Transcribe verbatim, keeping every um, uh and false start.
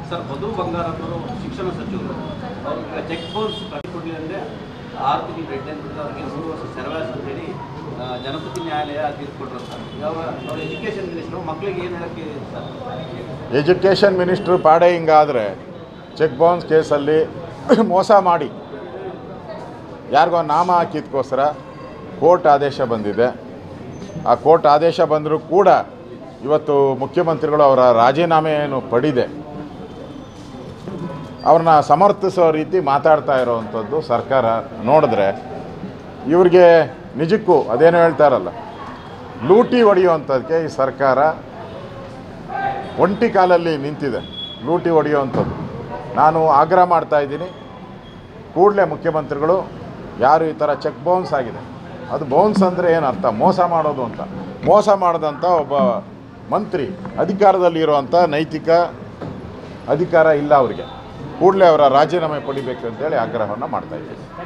Sir, ಮಧು ಬಂಗಾರಪ್ಪರು ಶಿಕ್ಷಣ ಸಚಿವರು ಅವ್ರಿಗೆ ಚೆಕ್ ಬೌನ್ಸ್ ಕಟ್ಟಿಕೊಡಲಿ ಅಂದರೆ ಆರು ತಿಂಗಳು ರೆಡ್ ಲೈನ್ ಬಿಟ್ಟು ಅವರಿಗೆ ಮೂರು ವರ್ಷ ಸೆರವಾಸ ಅಂತೇಳಿ ಜನಪತಿ ನ್ಯಾಯಾಲಯ ತೀರ್ಪು ಕೊಟ್ಟರು ಸರ್. ಯಾವ ಅವ್ರ ಎಜುಕೇಷನ್ ಮಿನಿಸ್ಟ್ರು ಮಕ್ಕಳಿಗೆ ಏನು ಹೇಳೋಕ್ಕೆ ಸರ್? ಎಜುಕೇಷನ್ ಮಿನಿಸ್ಟ್ರು ಪಾಡೆ ಹಿಂಗಾದರೆ ಚೆಕ್ ಬೌನ್ಸ್ ಕೇಸಲ್ಲಿ ಮೋಸ ಮಾಡಿ ಯಾರಿಗೋ ನಾಮ ಹಾಕಿದ್ಕೋಸ್ಕರ ಕೋರ್ಟ್ ಆದೇಶ ಬಂದಿದೆ. ಆ ಕೋರ್ಟ್ ಆದೇಶ ಬಂದರೂ ಕೂಡ ಇವತ್ತು ಮುಖ್ಯಮಂತ್ರಿಗಳು ಅವರ ರಾಜೀನಾಮೆಯನ್ನು ಪಡೆದೆ ಅವ್ರನ್ನ ಸಮರ್ಥಿಸೋ ರೀತಿ ಮಾತಾಡ್ತಾ ಇರೋವಂಥದ್ದು ಸರ್ಕಾರ ನೋಡಿದ್ರೆ ಇವ್ರಿಗೆ ನಿಜಕ್ಕೂ ಅದೇನೋ ಹೇಳ್ತಾರಲ್ಲ, ಲೂಟಿ ಹೊಡೆಯುವಂಥದ್ದಕ್ಕೆ ಈ ಸರ್ಕಾರ ಒಂಟಿ ಕಾಲಲ್ಲಿ ನಿಂತಿದೆ. ಲೂಟಿ ಹೊಡೆಯುವಂಥದ್ದು ನಾನು ಆಗ್ರಹ ಮಾಡ್ತಾಯಿದ್ದೀನಿ, ಕೂಡಲೇ ಮುಖ್ಯಮಂತ್ರಿಗಳು ಯಾರು ಈ ಥರ ಚೆಕ್ ಬೌನ್ಸ್ ಆಗಿದೆ, ಅದು ಬೌನ್ಸ್ ಅಂದರೆ ಏನರ್ಥ, ಮೋಸ ಮಾಡೋದು ಅಂತ. ಮೋಸ ಮಾಡಿದಂಥ ಒಬ್ಬ ಮಂತ್ರಿ ಅಧಿಕಾರದಲ್ಲಿ ಇರುವಂಥ ನೈತಿಕ ಅಧಿಕಾರ ಇಲ್ಲ ಅವರಿಗೆ. ಕೂಡಲೇ ಅವರ ರಾಜೀನಾಮೆ ಪಡಿಬೇಕು ಅಂತೇಳಿ ಆಗ್ರಹವನ್ನು ಮಾಡ್ತಾಯಿದ್ದೀನಿ.